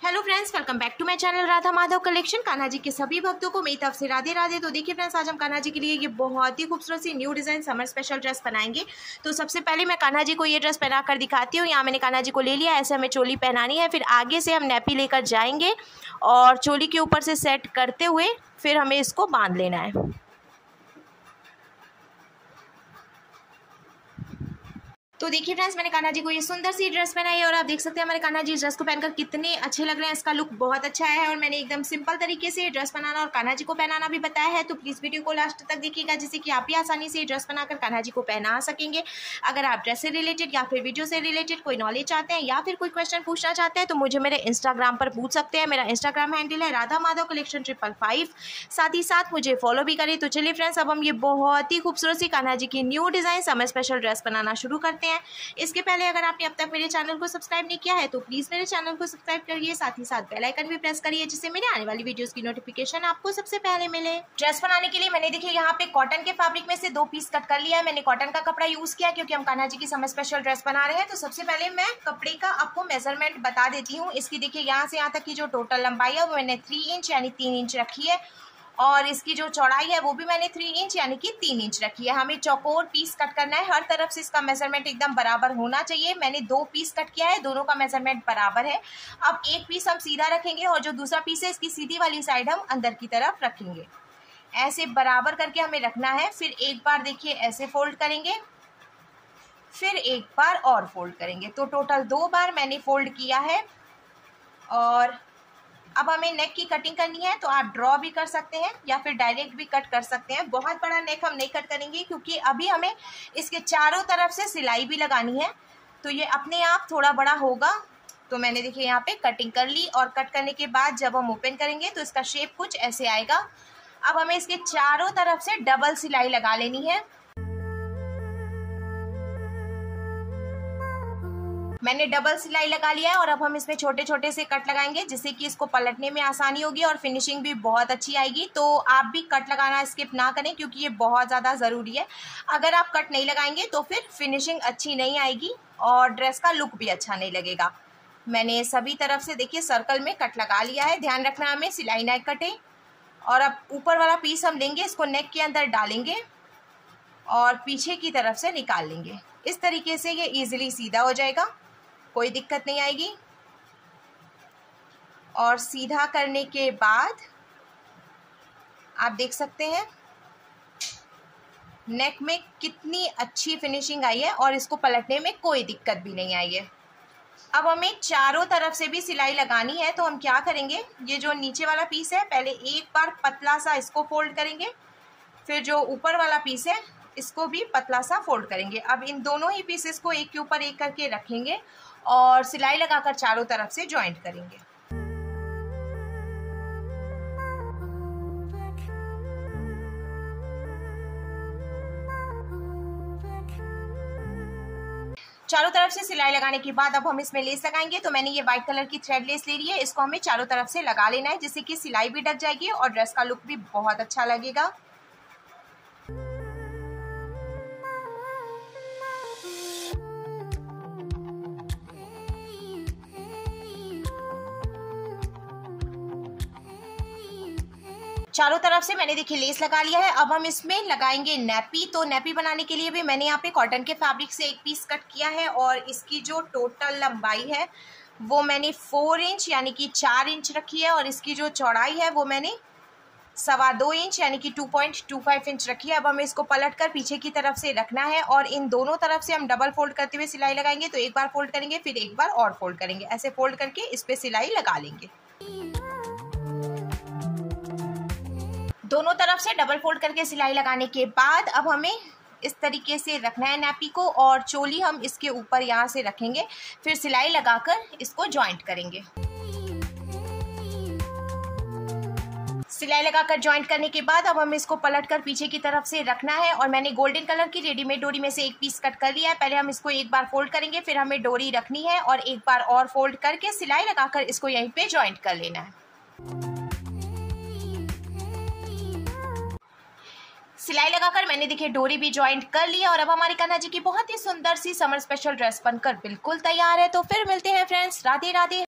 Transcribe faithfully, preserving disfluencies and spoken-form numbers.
Hello friends, welcome back to my channel Radha Madhav collection. Kanha ji के सभी भक्तों को मेरी तरफ से राधे राधे। तो देखिए फ्रेंड्स, आज हम कान्हा जी के लिए ये बहुत ही खूबसूरत सी new design summer special dress बनाएंगे। तो सबसे पहले मैं कान्हा जी को ये ड्रेस पहना कर दिखाती हूँ। यहाँ मैंने कान्हा जी को ले लिया, ऐसे हमें चोली पहनानी है। फिर आगे से हम नैपी लेकर जाएंगे और चोली के ऊपर से सेट करते हुए फिर हमें इसको बांध लेना है। तो देखिए फ्रेंड्स, मैंने कान्हा जी को ये सुंदर सी ड्रेस पहनाई है और आप देख सकते हैं हमारे कान्हा जी इस ड्रेस को पहनकर कितने अच्छे लग रहे हैं। इसका लुक बहुत अच्छा है और मैंने एकदम सिंपल तरीके से ड्रेस बनाना और कान्हा जी को पहनाना भी बताया है। तो प्लीज़ वीडियो को लास्ट तक देखिएगा, जिससे कि आप भी आसानी से ड्रेस बनाकर कान्हा जी को पहना सकेंगे। अगर आप ड्रेस से रिलेटेड या फिर वीडियो से रिलेटेड कोई नॉलेज चाहते हैं या फिर कोई क्वेश्चन पूछना चाहते हैं तो मुझे मेरे इंस्टाग्राम पर पूछ सकते हैं। मेरा इंस्टाग्राम हैंडल है Radha Madhav collection triple five. साथ ही साथ मुझे फॉलो भी करें। तो चलिए फ्रेंड्स, अब हम ये बहुत ही खूबसूरत सी कान्हा जी की new design summer special dress बनाना शुरू करते हैं। इसके पहले अगर आपने अब तक मेरे चैनल को सब्सक्राइब नहीं किया है तो प्लीज़ मेरे चैनल को सब्सक्राइब करिए, साथ ही साथ बेल आइकन भी प्रेस करिए, जिससे मेरे आने वाली वीडियोस की नोटिफिकेशन आपको सबसे पहले मिले। ड्रेस बनाने के लिए मैंने देखिए यहाँ पे कॉटन के फैब्रिक में से दो पीस कट कर लिया है। मैंने कॉटन का कपड़ा यूज किया क्योंकि हम कान्हा जी की समर स्पेशल ड्रेस बना रहे हैं। तो सबसे पहले मैं कपड़े का आपको मेजरमेंट बता देती हूँ। इसकी देखिए यहाँ से यहाँ तक की जो टोटल लंबाई है वो मैंने थ्री इंच यानी तीन इंच रखी है और इसकी जो चौड़ाई है वो भी मैंने थ्री इंच यानी कि तीन इंच रखी है। हमें चौकोर पीस कट करना है, हर तरफ से इसका मेजरमेंट एकदम बराबर होना चाहिए। मैंने दो पीस कट किया है, दोनों का मेजरमेंट बराबर है। अब एक पीस हम सीधा रखेंगे और जो दूसरा पीस है इसकी सीधी वाली साइड हम अंदर की तरफ रखेंगे। ऐसे बराबर करके हमें रखना है। फिर एक बार देखिए ऐसे फोल्ड करेंगे, फिर एक बार और फोल्ड करेंगे। तो टोटल दो बार मैंने फोल्ड किया है। और अब हमें नेक की कटिंग करनी है, तो आप ड्रॉ भी कर सकते हैं या फिर डायरेक्ट भी कट कर सकते हैं। बहुत बड़ा नेक हम नहीं कट करेंगे क्योंकि अभी हमें इसके चारों तरफ से सिलाई भी लगानी है, तो ये अपने आप थोड़ा बड़ा होगा। तो मैंने देखिए यहाँ पे कटिंग कर ली और कट करने के बाद जब हम ओपन करेंगे तो इसका शेप कुछ ऐसे आएगा। अब हमें इसके चारों तरफ से डबल सिलाई लगा लेनी है। मैंने डबल सिलाई लगा लिया है और अब हम इसमें छोटे छोटे से कट लगाएंगे, जिससे कि इसको पलटने में आसानी होगी और फिनिशिंग भी बहुत अच्छी आएगी। तो आप भी कट लगाना स्किप ना करें क्योंकि ये बहुत ज़्यादा ज़रूरी है। अगर आप कट नहीं लगाएंगे तो फिर फिनिशिंग अच्छी नहीं आएगी और ड्रेस का लुक भी अच्छा नहीं लगेगा। मैंने सभी तरफ से देखिए सर्कल में कट लगा लिया है। ध्यान रखना हमें सिलाई ना कटे। और अब ऊपर वाला पीस हम लेंगे, इसको नेक के अंदर डालेंगे और पीछे की तरफ से निकाल लेंगे। इस तरीके से ये ईजिली सीधा हो जाएगा, कोई दिक्कत नहीं आएगी। और सीधा करने के बाद आप देख सकते हैं नेक में कितनी अच्छी फिनिशिंग आई है और इसको पलटने में कोई दिक्कत भी नहीं आई है। अब हमें चारों तरफ से भी सिलाई लगानी है, तो हम क्या करेंगे, ये जो नीचे वाला पीस है पहले एक बार पतला सा इसको फोल्ड करेंगे, फिर जो ऊपर वाला पीस है इसको भी पतला सा फोल्ड करेंगे। अब इन दोनों ही पीसेस को एक के ऊपर एक करके रखेंगे और सिलाई लगाकर चारों तरफ से जॉइंट करेंगे। चारों तरफ से सिलाई लगाने के बाद अब हम इसमें लेस लगाएंगे। तो मैंने ये व्हाइट कलर की थ्रेड लेस ले ली है, इसको हमें चारों तरफ से लगा लेना है, जिससे कि सिलाई भी ढक जाएगी और ड्रेस का लुक भी बहुत अच्छा लगेगा। चारों तरफ से मैंने देखिए लेस लगा लिया है। अब हम इसमें लगाएंगे नैपी। तो नैपी बनाने के लिए भी मैंने यहाँ पे कॉटन के फैब्रिक से एक पीस कट किया है और इसकी जो टोटल लंबाई है वो मैंने फोर इंच यानी कि चार इंच रखी है और इसकी जो चौड़ाई है वो मैंने सवा दो इंच यानी कि two point two five inch रखी है। अब हमें इसको पलट कर पीछे की तरफ से रखना है और इन दोनों तरफ से हम डबल फोल्ड करते हुए सिलाई लगाएंगे। तो एक बार फोल्ड करेंगे, फिर एक बार और फोल्ड करेंगे, ऐसे फोल्ड करके इस पे सिलाई लगा लेंगे। दोनों तरफ से डबल फोल्ड करके सिलाई लगाने के बाद अब हमें इस तरीके से रखना है नैपी को और चोली हम इसके ऊपर यहाँ से रखेंगे, फिर सिलाई लगाकर इसको जॉइंट करेंगे। सिलाई लगाकर जॉइंट करने के बाद अब हम इसको पलटकर पीछे की तरफ से रखना है और मैंने गोल्डन कलर की रेडीमेड डोरी में से एक पीस कट कर लिया है। पहले हम इसको एक बार फोल्ड करेंगे, फिर हमें डोरी रखनी है और एक बार और फोल्ड करके सिलाई लगाकर इसको यहीं पे जॉइंट कर लेना है। सिलाई लगाकर मैंने देखिए डोरी भी ज्वाइंट कर लिया और अब हमारी कान्हा जी की बहुत ही सुंदर सी समर स्पेशल ड्रेस बनकर बिल्कुल तैयार है। तो फिर मिलते हैं फ्रेंड्स, राधे राधे।